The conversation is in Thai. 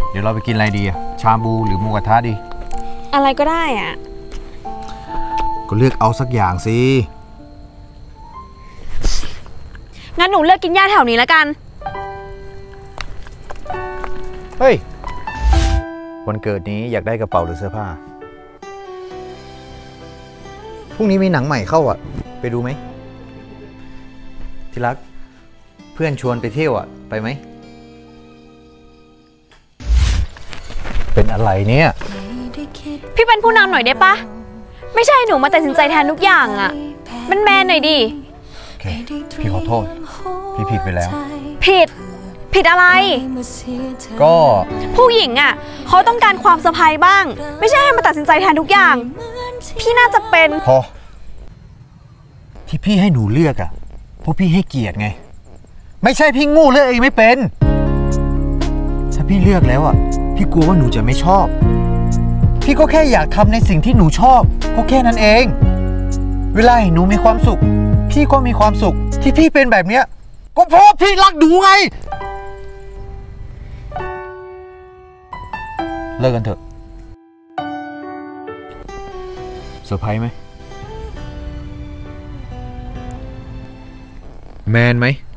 เดี๋ยวเราไปกินอะไรดีอะชาบูหรือหมูกระทะดีอะไรก็ได้อ่ะก็เลือกเอาสักอย่างสิงั้นหนูเลือกกินหญ้าแถวนี้แล้วกันเฮ้ยวันเกิดนี้อยากได้กระเป๋าหรือเสื้อผ้าพรุ่งนี้มีหนังใหม่เข้าอ่ะไปดูไหมที่รักเพื่อนชวนไปเที่ยวอ่ะไปไหมเป็นอะไรเนี่ยพี่เป็นผู้นำหน่อยได้ปะไม่ใช่หนูมาตัดสินใจแทนทุกอย่างอ่ะมันแมนหน่อยดิโอเคพี่ขอโทษพี่ผิดไปแล้วผิดอะไรก็ผู้หญิงอ่ะเขาต้องการความเซอร์ไพรส์บ้างไม่ใช่ให้มาตัดสินใจแทนทุกอย่างพี่น่าจะเป็นพอที่พี่ให้หนูเลือกอ่ะเพราะพี่ให้เกียรติไงไม่ใช่พี่งูเลือกเองไม่เป็นถ้าพี่เลือกแล้วอ่ะพี่กลัวว่าหนูจะไม่ชอบพี่ก็แค่อยากทำในสิ่งที่หนูชอบก็แค่นั้นเองเวลาหนูมีความสุขพี่ก็มีความสุขที่พี่เป็นแบบเนี้ยก็เพราะพี่รักหนูไงเลิกกันเถอะเซอร์ไพรส์ไหมแมนไหม